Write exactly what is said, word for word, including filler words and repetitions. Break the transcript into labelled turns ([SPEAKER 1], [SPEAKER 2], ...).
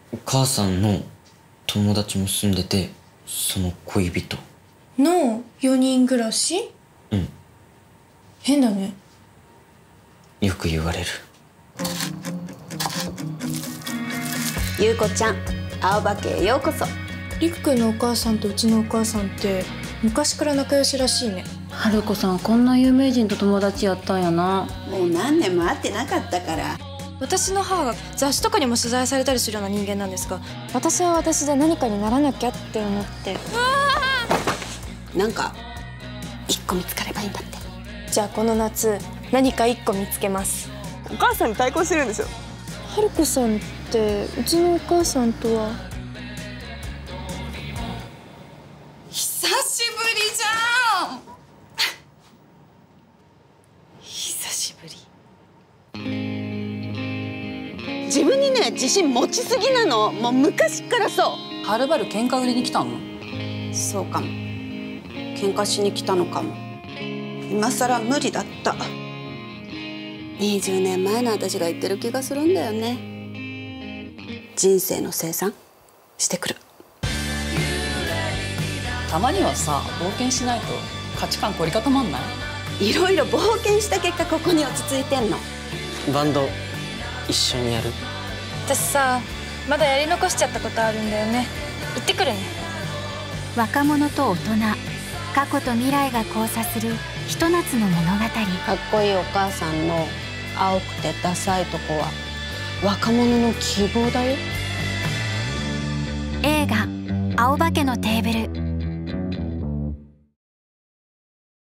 [SPEAKER 1] お母さんの友達も住んでて、その恋人
[SPEAKER 2] のよにん暮らし。
[SPEAKER 1] うん。
[SPEAKER 2] 変だね。
[SPEAKER 1] よく言われる。
[SPEAKER 3] 優子ちゃん、青葉家へようこそ。
[SPEAKER 2] りくくんのお母さんとうちのお母さんって昔から仲良しらしいね。
[SPEAKER 4] 春子さん、こんな有名人と友達やったんやな。
[SPEAKER 3] もう何年も会ってなかったから。
[SPEAKER 2] 私の母が雑誌とかにも取材されたりするような人間なんですが、私は私で何かにならなきゃって思って。
[SPEAKER 3] なんか一個見つかればいいんだって。
[SPEAKER 2] じゃあこの夏何か一個見つけます。
[SPEAKER 5] お母さんに対抗してるんですよ。
[SPEAKER 2] 春子さんってうちのお母さんとは。
[SPEAKER 6] 久しぶりじゃん。久しぶり。
[SPEAKER 3] 自分にね、自信持ちすぎなの。もう昔からそう。
[SPEAKER 7] はるばる喧嘩売りに来たの？
[SPEAKER 3] そうかも。喧嘩しに来たのかも。今さら無理だった。にじゅうねんまえの私が言ってる気がするんだよね。人生の清算してくる。
[SPEAKER 7] たまにはさ、冒険しないと価値観凝り固まんない？
[SPEAKER 3] いろいろ冒険した結果ここに落ち着いてんの。
[SPEAKER 1] バンド一緒にやる？
[SPEAKER 2] 私さ、まだやり残しちゃったことあるんだよね。行ってくるね。
[SPEAKER 8] 若者と大人、過去と未来が交差するひと夏の物語。
[SPEAKER 3] かっこいいお母さんの青くてダサいとこは若者の希望だよ。
[SPEAKER 8] 映画「青葉家のテーブル」